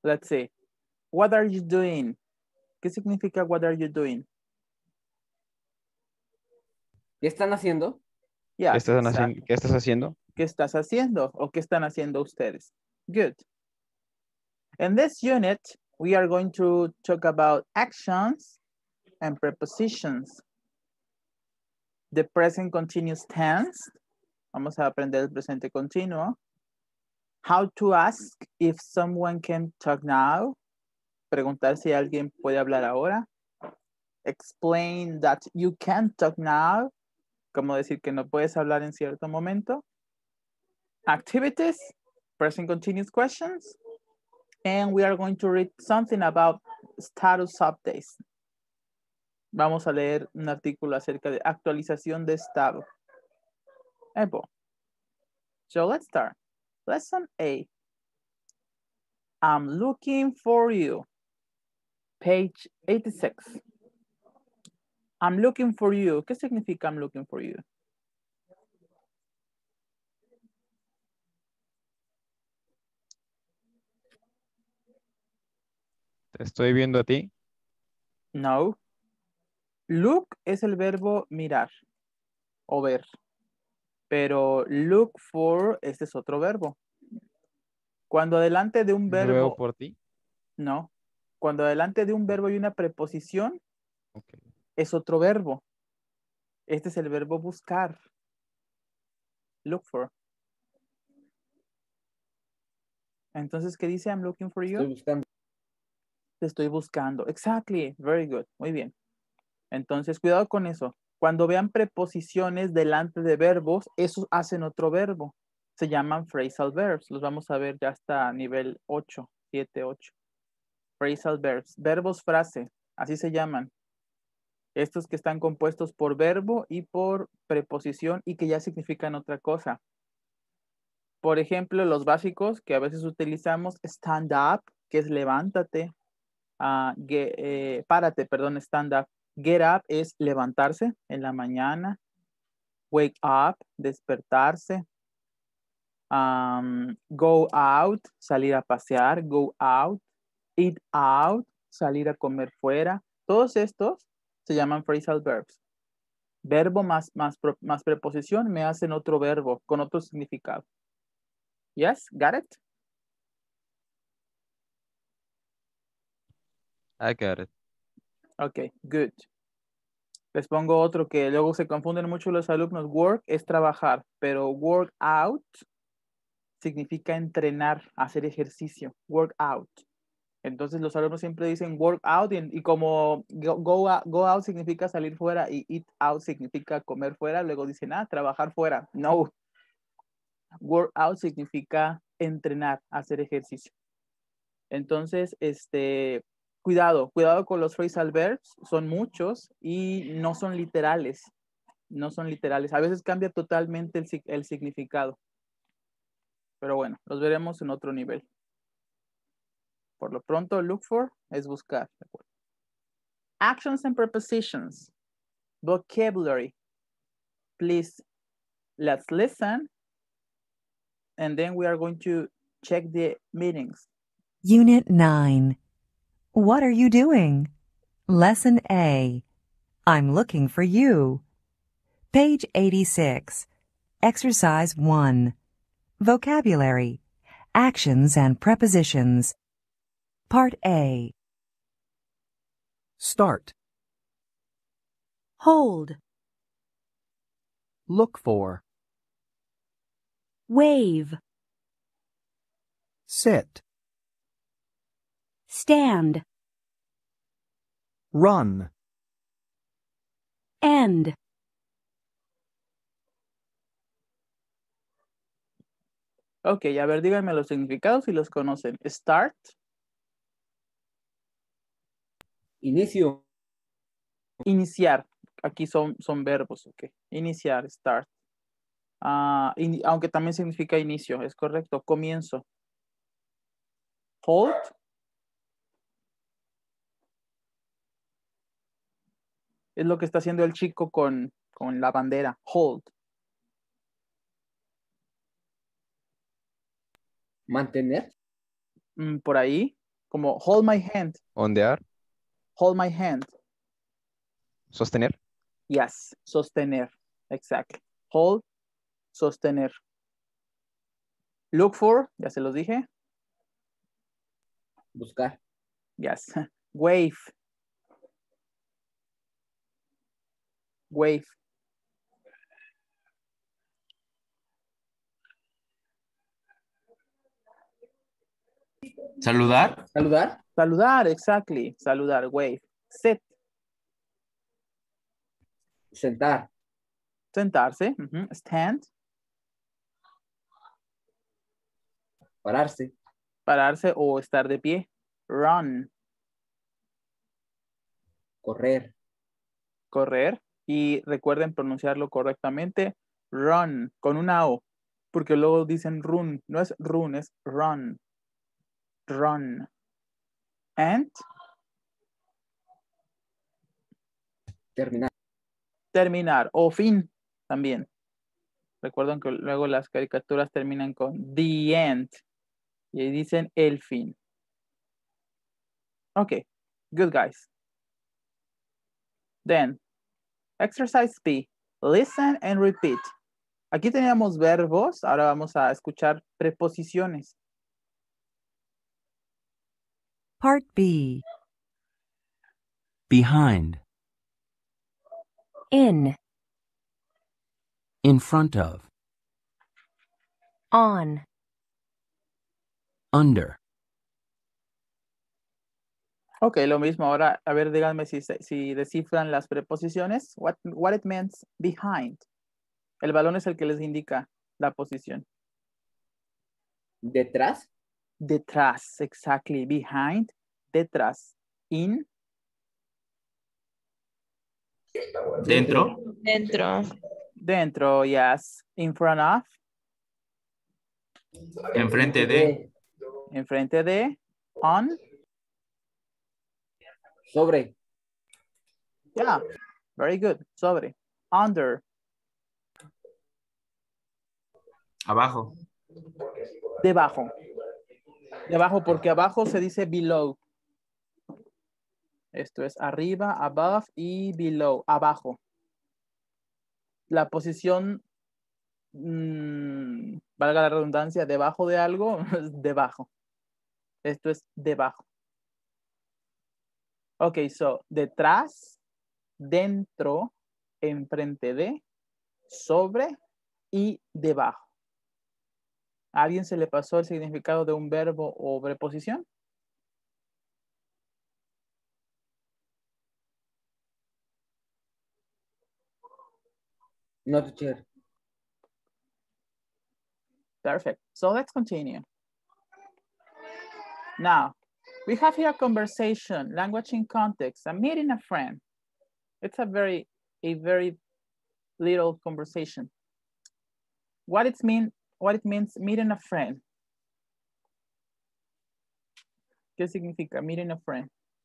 Let's see. What are you doing? ¿Qué significa what are you doing? ¿Qué están haciendo? Yes, ¿Qué estás haciendo? ¿Qué estás haciendo? ¿O qué están haciendo ustedes? Good. In this unit, we are going to talk about actions and prepositions. The present continuous tense. Vamos a aprender el presente continuo. How to ask if someone can talk now. Preguntar si alguien puede hablar ahora. Explain that you can't talk now. Como decir que no puedes hablar en cierto momento. Activities, present continuous questions. And we are going to read something about status updates. Vamos a leer un artículo acerca de actualización de estado. Epo. So let's start. Lesson A. I'm looking for you. Page 86. I'm looking for you. ¿Qué significa I'm looking for you? Te estoy viendo a ti. No. Look es el verbo mirar o ver. Pero look for, este es otro verbo. Cuando delante de un Lo veo verbo... por ti. No. Cuando delante de un verbo hay una preposición, Okay. es otro verbo. Este es el verbo buscar. Look for. Entonces, ¿qué dice? I'm looking for you. Estoy buscando. Te estoy buscando. Exactly. Very good. Muy bien. Entonces, cuidado con eso. Cuando vean preposiciones delante de verbos, esos hacen otro verbo. Se llaman phrasal verbs. Los vamos a ver ya hasta nivel 8, 7, 8. Phrasal verbs. Verbos frase. Así se llaman. Estos que están compuestos por verbo y por preposición y que ya significan otra cosa. Por ejemplo, los básicos que a veces utilizamos, stand up, que es levántate. Párate, perdón, stand up. Get up es levantarse en la mañana. Wake up, despertarse. Go out, salir a pasear. Go out. Eat out, salir a comer fuera. Todos estos se llaman phrasal verbs. Verbo más preposición me hacen otro verbo con otro significado. Yes, got it? I got it. Ok, good. Les pongo otro que luego se confunden mucho los alumnos. Work es trabajar, pero work out significa entrenar, hacer ejercicio. Work out. Entonces los alumnos siempre dicen work out y como go out significa salir fuera y eat out significa comer fuera, luego dicen, trabajar fuera. No. Work out significa entrenar, hacer ejercicio. Entonces, cuidado con los phrasal verbs, son muchos y no son literales. No son literales. A veces cambia totalmente el significado. Pero bueno, los veremos en otro nivel. Por lo pronto, look for es buscar. Actions and prepositions. Vocabulary. Please, let's listen. And then we are going to check the meanings. Unit 9. What are you doing? Lesson A. I'm looking for you. Page 86. Exercise 1. Vocabulary. Actions and prepositions. Part A. Start. Hold. Look for. Wave. Sit. Stand. Run. End. Ok, a ver, díganme los significados si los conocen. Start. Inicio. Iniciar. Aquí son verbos, ok. Iniciar, start. Aunque también significa inicio, es correcto. Comienzo. Hold. Es lo que está haciendo el chico con la bandera. Hold. Mantener. Por ahí. Como hold my hand, Ondear. hold my hand. Sostener. Yes, sostener. Exactly. Hold, sostener. Look for, ya se los dije. Buscar. Yes. Wave. Wave. Saludar. Saludar. Saludar, exactly. Saludar, wave. Sit, Sentar. sentarse. Ujú. Stand, Pararse. pararse o estar de pie. Run, Correr. correr. Y recuerden pronunciarlo correctamente. Run, con una O. Porque luego dicen run. No es run, es run. Run. And Terminar. terminar. O fin también. Recuerden que luego las caricaturas terminan con the end. Y ahí dicen el fin. Okay, good guys. Then, exercise B. Listen and repeat. Aquí teníamos verbos, ahora vamos a escuchar preposiciones. Part B. Behind, In, in front of, on, under, Ok, lo mismo ahora. A ver, díganme si descifran las preposiciones. What it means behind. El balón es el que les indica la posición. Detrás. Detrás, exactly. Behind, detrás. In, Dentro. Dentro. dentro, yes. In front of, Enfrente de. enfrente de. On, Sobre. yeah. Very good. Sobre. Under, Abajo. debajo. Debajo, porque abajo se dice below. Esto es arriba, above y below, abajo. La posición, valga la redundancia, debajo de algo, es debajo. Esto es debajo. Ok, so, detrás, dentro, enfrente de, sobre y debajo. ¿A alguien se le pasó el significado de un verbo o preposición? No, teacher. Perfect. So let's continue. Now, we have here a conversation, language in context, I'm meeting a friend. It's a very little conversation. What it means meeting a friend. ¿Qué significa meeting a friend?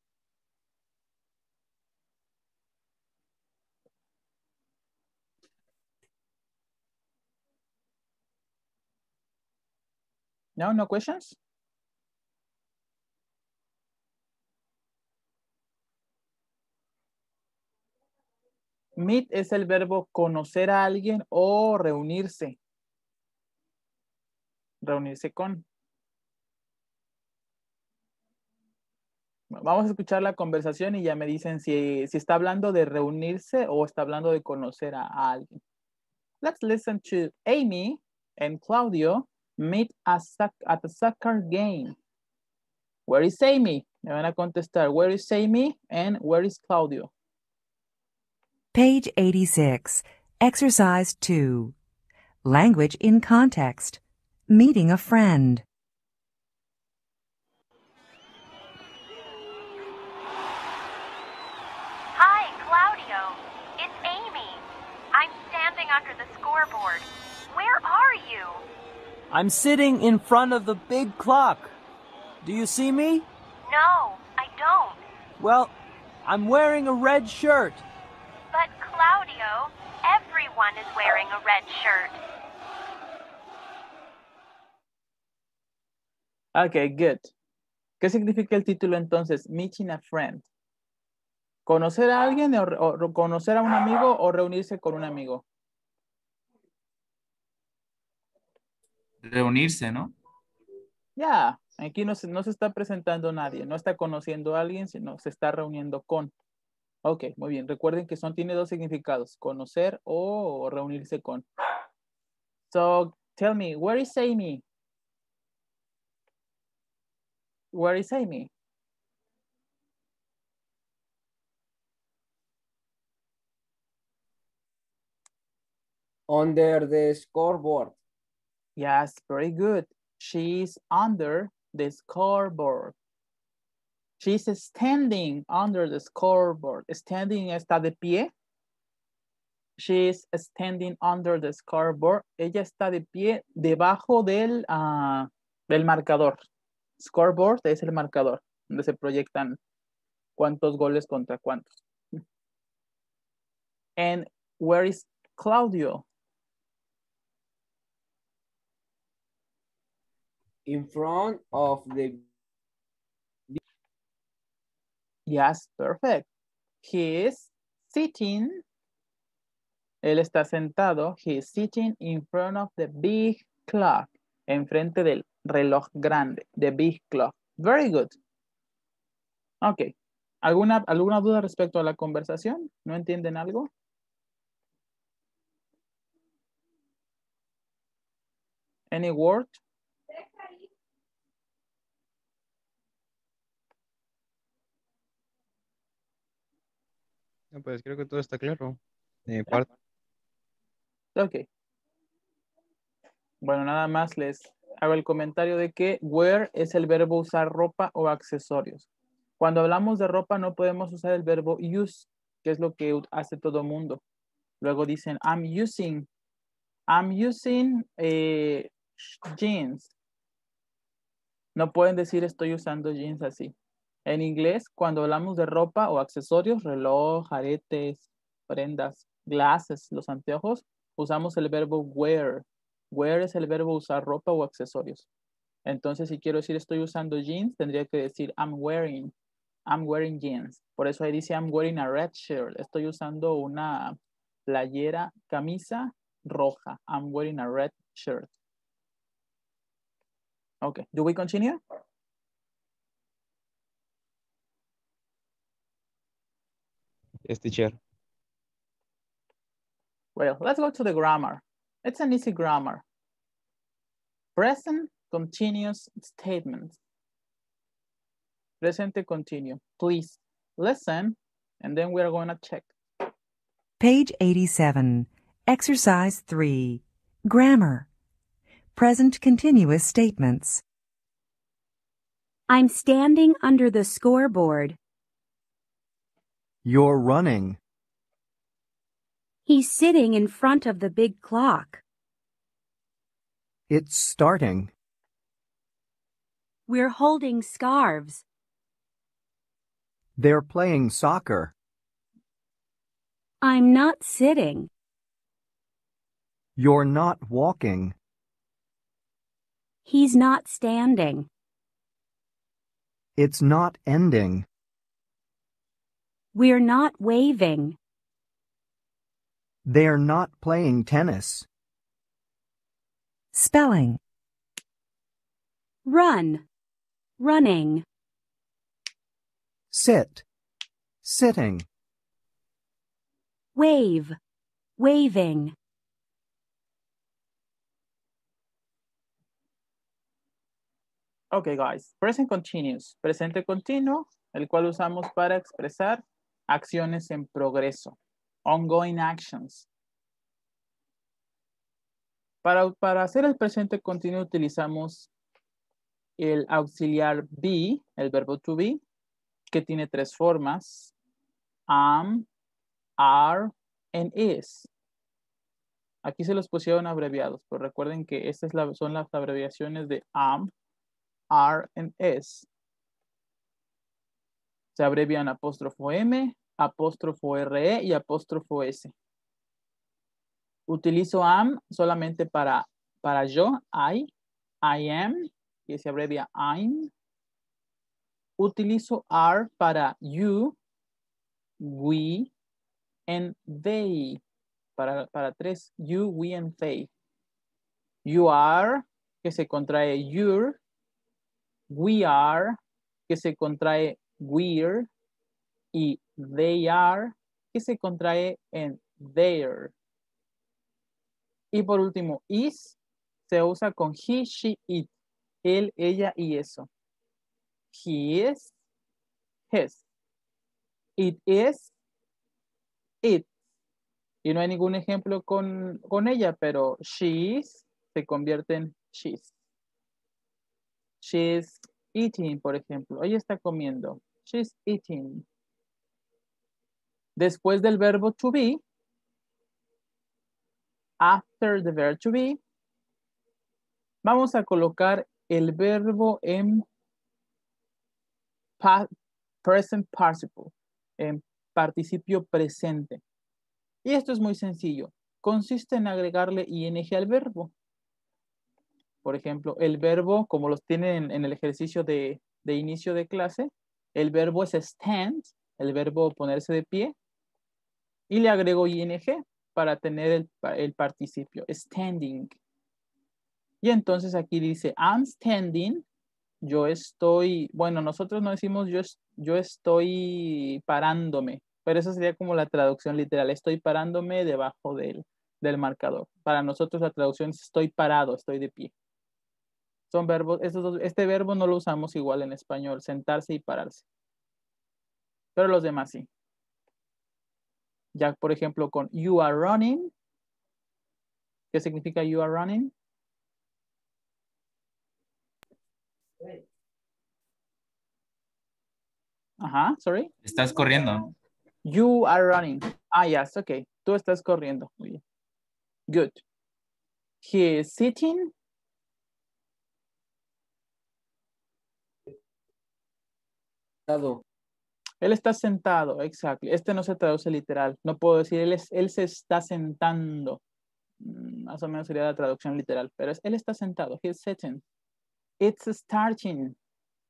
No questions? Meet es el verbo conocer a alguien o reunirse. Reunirse con. Vamos a escuchar la conversación y ya me dicen si está hablando de reunirse o está hablando de conocer a alguien. Let's listen to Amy and Claudio meet at a soccer game. Where is Amy? Me van a contestar, where is Amy and where is Claudio? Page 86. Exercise 2. Language in context. Meeting a friend. Hi, Claudio. It's Amy. I'm standing under the scoreboard. Where are you? I'm sitting in front of the big clock. Do you see me? No, I don't. Well, I'm wearing a red shirt. But, Claudio, everyone is wearing a red shirt. Okay, good. ¿Qué significa el título entonces? Meeting a friend. ¿Conocer a alguien o conocer a un amigo o reunirse con un amigo? Reunirse, ¿no? Ya, aquí no se está presentando nadie, no está conociendo a alguien, sino se está reuniendo con. Ok, muy bien. Recuerden que tiene dos significados, conocer o reunirse con. So, tell me, where is Amy? Where is Amy? Under the scoreboard. Yes, very good. She's under the scoreboard. She's standing under the scoreboard. Standing está de pie. She's standing under the scoreboard. Ella está de pie debajo del marcador. Scoreboard es el marcador, donde se proyectan cuántos goles contra cuántos. And where is Claudio? In front of the... Yes, perfect. He is sitting. Él está sentado. He is sitting in front of the big clock. Enfrente del reloj grande. The big clock. Very good. Ok. ¿Alguna duda respecto a la conversación? ¿No entienden algo? Any word? No, pues creo que todo está claro. De mi parte. Ok. Bueno, nada más les hago el comentario de que wear es el verbo usar ropa o accesorios. Cuando hablamos de ropa no podemos usar el verbo use, que es lo que hace todo mundo. Luego dicen, I'm using jeans. No pueden decir estoy usando jeans así. En inglés, cuando hablamos de ropa o accesorios, reloj, aretes, prendas, glasses, los anteojos, usamos el verbo wear. Wear es el verbo usar ropa o accesorios. Entonces, si quiero decir estoy usando jeans, tendría que decir I'm wearing jeans. Por eso ahí dice I'm wearing a red shirt. Estoy usando una playera, camisa roja. I'm wearing a red shirt. Okay, do we continue? Yes, teacher. Well, let's go to the grammar. It's an easy grammar. Present continuous statements. Presente continuo. Please listen, and then we're going to check. Page 87, Exercise 3, Grammar. Present continuous statements. I'm standing under the scoreboard. You're running. He's sitting in front of the big clock. It's starting. We're holding scarves. They're playing soccer. I'm not sitting. You're not walking. He's not standing. It's not ending. We're not waving. They're not playing tennis. Spelling. Run. Running. Sit. Sitting. Wave. Waving. Okay, guys. Present continuous. Presente continuo, el cual usamos para expresar acciones en progreso. Ongoing actions. Para hacer el presente continuo utilizamos el auxiliar be, el verbo to be, que tiene tres formas. Am, are, and is. Aquí se los pusieron abreviados, pero recuerden que estas son las abreviaciones de am, are, and is. Se abrevian apóstrofo M, apóstrofo RE y apóstrofo S. Utilizo am solamente para yo, I am, y se abrevia I'm. utilizo are para you, we, and they. Para tres, you, we, and they. You are, que se contrae your. We are, que se contrae we're. Y they are, que se contrae en their. Y por último, is se usa con he, she, it. Él, ella y eso. He is, his. It is, it. Y no hay ningún ejemplo con ella, pero she is se convierte en she's. She's eating, por ejemplo. Ella está comiendo. She's eating. Después del verbo to be, after the verb to be, vamos a colocar el verbo en present participle, en participio presente. Y esto es muy sencillo. Consiste en agregarle ing al verbo. Por ejemplo, el verbo, como los tienen en el ejercicio de inicio de clase, el verbo es stand, el verbo ponerse de pie, y le agrego ing para tener el participio, standing. Y entonces aquí dice, I'm standing, yo estoy, bueno, nosotros no decimos yo estoy parándome, pero eso sería como la traducción literal, estoy parándome debajo del marcador. Para nosotros la traducción es estoy parado, estoy de pie. Son verbos, este verbo no lo usamos igual en español, sentarse y pararse. Pero los demás sí. Ya, por ejemplo, con you are running. ¿Qué significa you are running? Ajá, sorry. Estás corriendo. You are running. Ah, yes, ok. Tú estás corriendo. Muy bien. Good. He is sitting. Él está sentado, exacto. Este no se traduce literal. No puedo decir él se está sentando. Más o menos sería la traducción literal. Pero él está sentado. He's sitting. It's starting.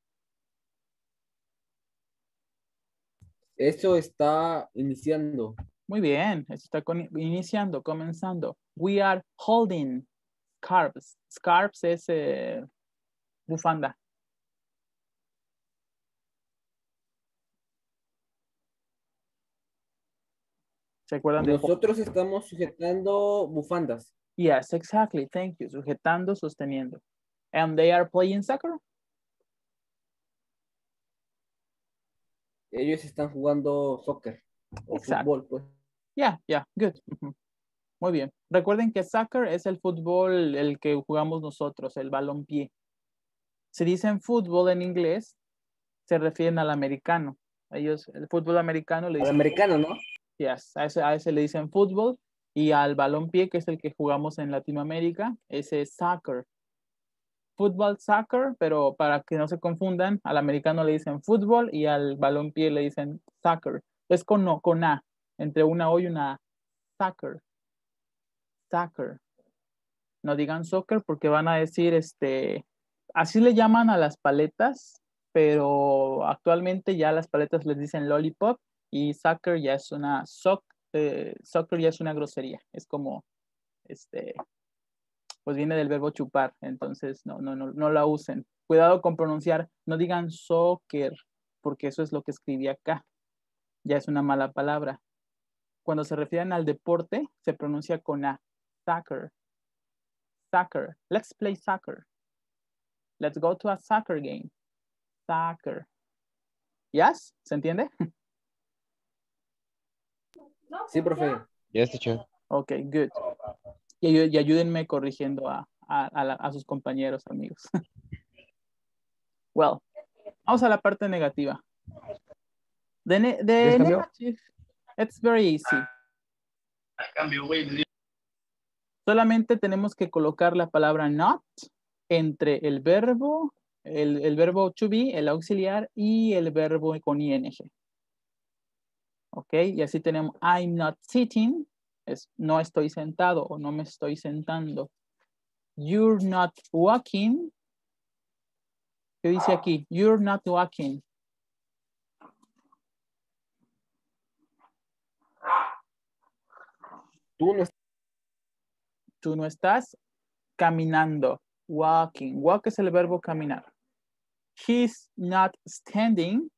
Eso está iniciando. Muy bien. Eso está iniciando, comenzando. We are holding scarves. Scarves es bufanda. ¿Se acuerdan de Nosotros estamos sujetando bufandas. Yes, exactly. Thank you. Sujetando, sosteniendo. And they are playing soccer. Ellos están jugando soccer. O fútbol, pues. Yeah, good. Muy bien. Recuerden que soccer es el fútbol, el que jugamos nosotros, el balompié. Si dicen fútbol en inglés, se refieren al americano. Ellos, el fútbol americano le dicen... Al americano, ¿no? Yes, a ese le dicen fútbol. Y al balompié, que es el que jugamos en Latinoamérica, ese es soccer. Fútbol, soccer, pero para que no se confundan, al americano le dicen fútbol y al balompié le dicen soccer. Es con A, entre una O y una A. Soccer. Soccer. No digan soccer porque van a decir, así le llaman a las paletas, pero actualmente ya las paletas les dicen lollipop y soccer ya es una, soccer ya es una grosería. Es como, pues viene del verbo chupar, entonces no la usen. Cuidado con pronunciar, no digan soccer, porque eso es lo que escribí acá. Ya es una mala palabra. Cuando se refieren al deporte, se pronuncia con A. Soccer. Soccer. Let's play soccer. Let's go to a soccer game. Soccer. ¿Yes? ¿Se entiende? Sí, profe. Yes, teacher. Ok, good. Y ayúdenme corrigiendo a sus compañeros, amigos. Well, vamos a la parte negativa. The negative, it's very easy. Solamente tenemos que colocar la palabra not entre el verbo to be, el auxiliar, y el verbo con ing. Ok, y así tenemos I'm not sitting, es no estoy sentado o no me estoy sentando. You're not walking. ¿Qué dice aquí? You're not walking. Tú no estás caminando. Walking. Walk es el verbo caminar. He's not standing.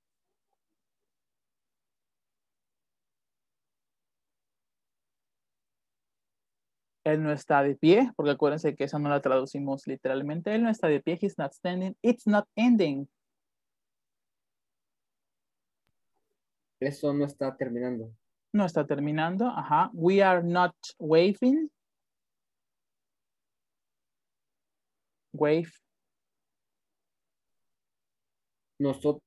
Él no está de pie, porque acuérdense que esa no la traducimos literalmente. Él no está de pie. He's not standing. It's not ending. Eso no está terminando. No está terminando. Ajá. We are not waving. Wave. Nosotros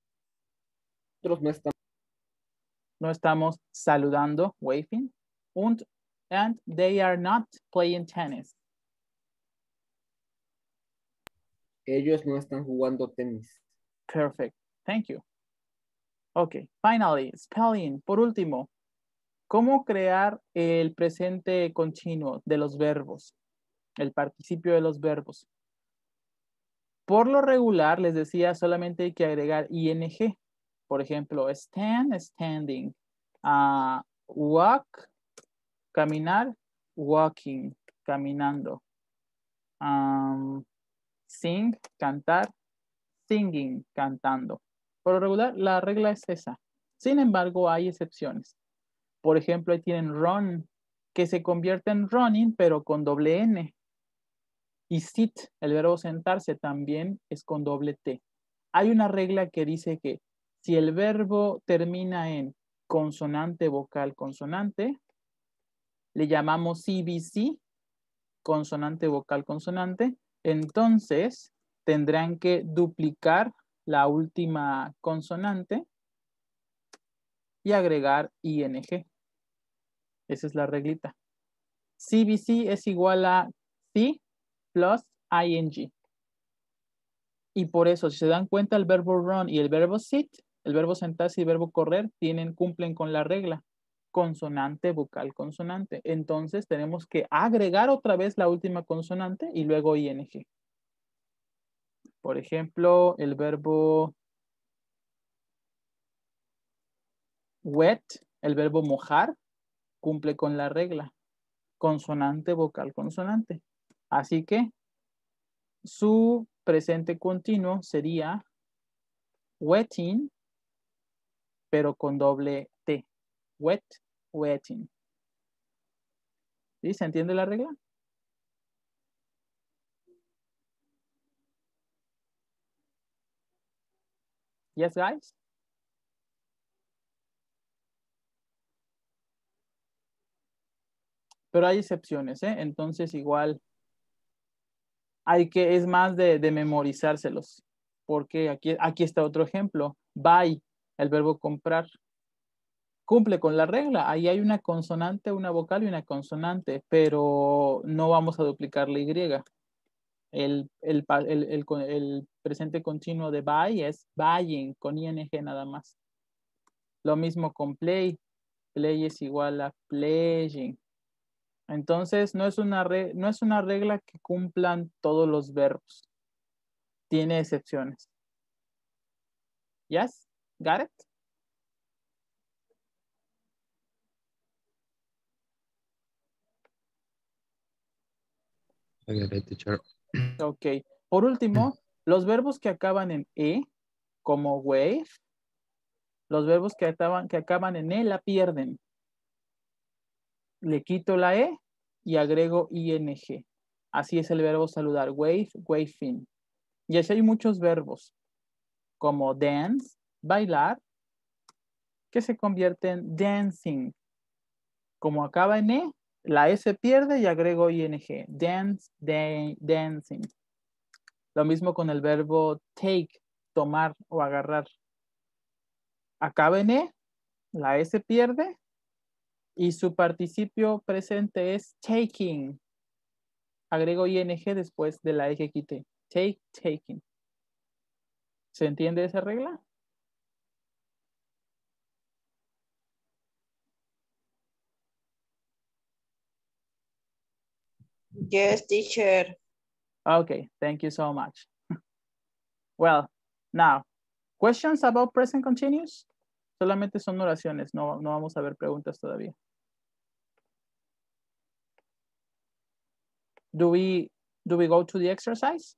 no estamos saludando, waving. And they are not playing tennis. Ellos no están jugando tenis. Perfect. Thank you. Okay. Finally, spelling. Por último, ¿cómo crear el presente continuo de los verbos? El participio de los verbos. Por lo regular, les decía, solamente hay que agregar ing. Por ejemplo, stand, standing. Walk, caminar, walking, caminando. Sing, cantar, singing, cantando. Por lo regular, la regla es esa. Sin embargo, hay excepciones. Por ejemplo, ahí tienen run, que se convierte en running, pero con doble N. Y sit, el verbo sentarse, también es con doble T. Hay una regla que dice que si el verbo termina en consonante, vocal, consonante, le llamamos CVC, consonante, vocal, consonante. Entonces, tendrán que duplicar la última consonante y agregar ing. Esa es la reglita. CVC es igual a C plus ing. Y por eso, si se dan cuenta, el verbo run y el verbo sit, el verbo sentarse y el verbo correr, cumplen con la regla. Consonante, vocal, consonante. Entonces, tenemos que agregar otra vez la última consonante y luego ing. Por ejemplo, el verbo wet, el verbo mojar, cumple con la regla. Consonante, vocal, consonante. Así que su presente continuo sería wetting, pero con doble T. Wet, wetting. ¿Sí? ¿Se entiende la regla? Yes, guys? Pero hay excepciones, ¿eh? Entonces igual es más de memorizárselos. Porque aquí está otro ejemplo. Buy, el verbo comprar. Cumple con la regla. Ahí hay una consonante, una vocal y una consonante, pero no vamos a duplicar la Y. El presente continuo de buy es buying, con ing nada más. Lo mismo con play. Play es igual a playing. Entonces, no es una regla que cumplan todos los verbos. Tiene excepciones. Yes? Got it? Teacher. Ok. Por último, los verbos que acaban en E, como wave, los verbos que acaban en E la pierden. Le quito la E y agrego ing. Así es el verbo saludar. Wave, waving. Y así hay muchos verbos, como dance, bailar, que se convierte en dancing. Como acaba en E, la E se pierde y agrego ing. Dance, dancing. Lo mismo con el verbo take, tomar o agarrar. Acaba en E, la E se pierde y su participio presente es taking. Agrego ing después de la E que quité. Take, taking. ¿Se entiende esa regla? Yes, teacher. Okay, thank you so much. Well, now, questions about present continuous? Solamente son oraciones, no vamos a ver preguntas todavía. Do we go to the exercise?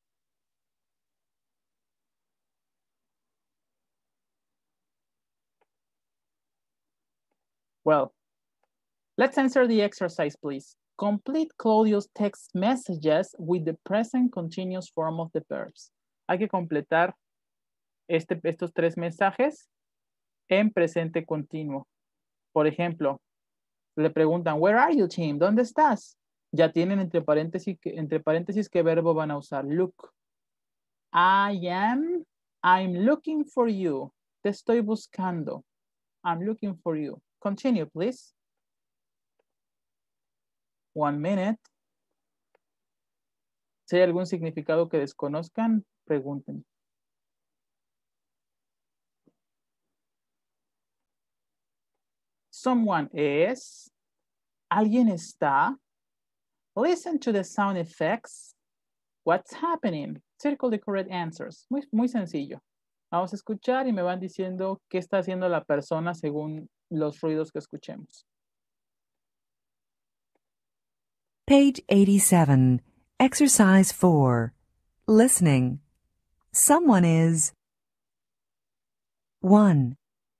Well, let's answer the exercise, please. Complete Claudio's text messages with the present continuous form of the verbs. Hay que completar estos 3 mensajes en presente continuo. Por ejemplo, le preguntan, where are you, Tim? ¿Dónde estás? Ya tienen entre paréntesis qué verbo van a usar. Look. I'm looking for you. Te estoy buscando. I'm looking for you. Continue, please. 1 minute. Si hay algún significado que desconozcan, pregunten. Someone is. Alguien está. Listen to the sound effects. What's happening? Circle the correct answers. Muy sencillo. Vamos a escuchar y me van diciendo qué está haciendo la persona según los ruidos que escuchemos. Page 87, Exercise 4. Listening. Someone is 1,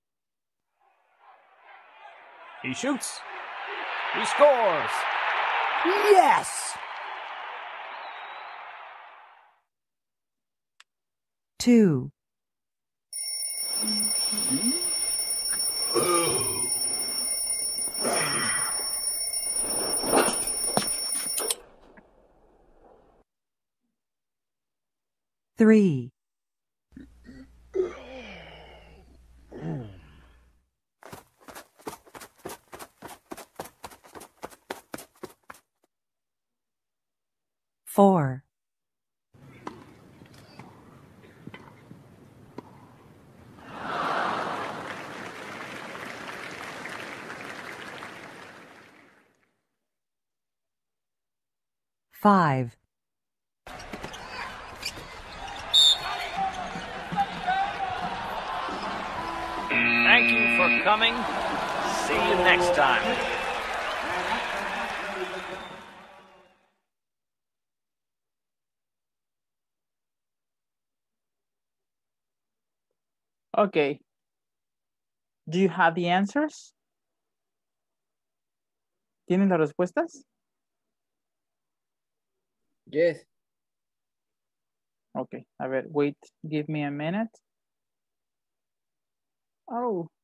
He shoots. He scores. Yes! 2, 3, 4, 5, Thank you for coming. See you next time. Okay. Do you have the answers? ¿Tienen las respuestas? Yes. Okay, a ver, wait, give me a minute. Oh,